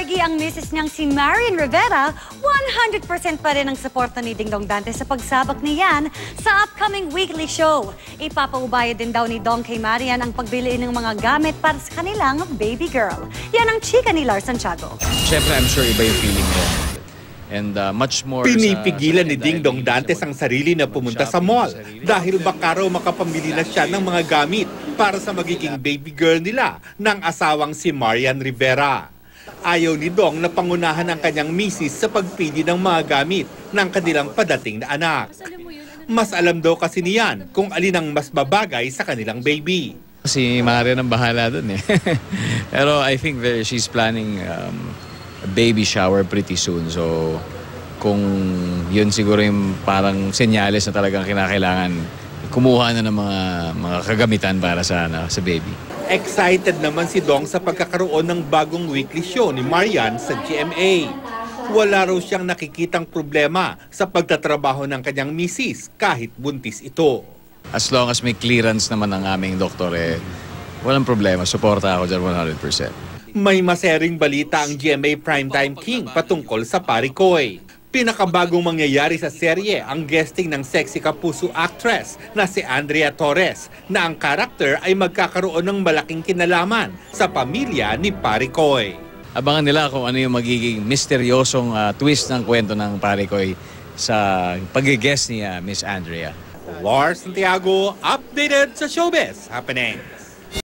Pogi ang misis niyang si Marian Rivera, 100% pa rin ang suporta ni Dingdong Dante sa pagsabak niyan sa upcoming weekly show. Ipapaubaya din daw ni Dong kay Marian ang pagbili ng mga gamit para sa kanilang baby girl. Yan ang chika ni Lars Santiago. Siyempre, I'm sure iba yung feeling mo. And much more Pinipigilan ni Dingdong Dantes ang sarili na pumunta sa mall dahil baka raw makapamili na siya ng mga gamit para sa magiging baby girl nila ng asawang si Marian Rivera. Ayaw ni Dong na pangunahan ang kanyang misis sa pagpili ng mga gamit ng kanilang padating na anak. Mas alam daw kasi niyan kung alin ang mas babagay sa kanilang baby. Si Marian ang bahala dun eh. Pero I think she's planning a baby shower pretty soon. So kung yun siguro yung parang senyales na talagang kinakailangan kumuha na ng mga kagamitan para sa baby. Excited naman si Dong sa pagkakaroon ng bagong weekly show ni Marian sa GMA. Wala raw siyang nakikitang problema sa pagtatrabaho ng kanyang misis kahit buntis ito. As long as may clearance naman ng aming doktor, walang problema. Suporta ako dyan 100%. May masering balita ang GMA Primetime King patungkol sa Parikoy. Pinakabagong mangyayari sa serye ang guesting ng sexy kapuso actress na si Andrea Torres na ang karakter ay magkakaroon ng malaking kinalaman sa pamilya ni Parikoy. Abangan nila kung ano yung magiging misteryosong twist ng kwento ng Parikoy sa pag-guest ni Miss Andrea. Lars Santiago, updated sa Showbiz Happening.